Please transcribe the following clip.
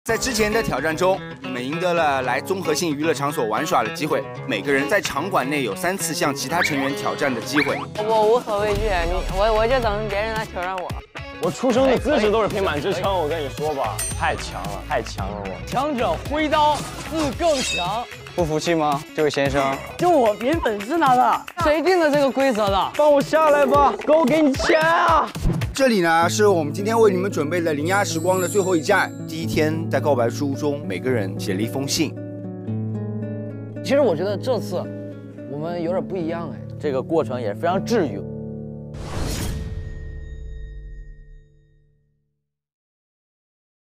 在之前的挑战中，你们赢得了来综合性娱乐场所玩耍的机会。每个人在场馆内有3次向其他成员挑战的机会。 我无所畏惧，我就等别人来挑战我。 我出生的姿势都是平板支撑，我跟你说吧，太强了，太强了我。 强者挥刀，自更强。 不服气吗，这位先生？ 就我凭本事拿的。谁定的这个规则的？ 帮我下来吧，哥，我给你钱啊！ 这里呢，是我们今天为你们准备的零压时光的最后一站。第一天，在告白书中，每个人写了一封信。 其实我觉得这次我们有点不一样哎， 这个过程也是非常治愈。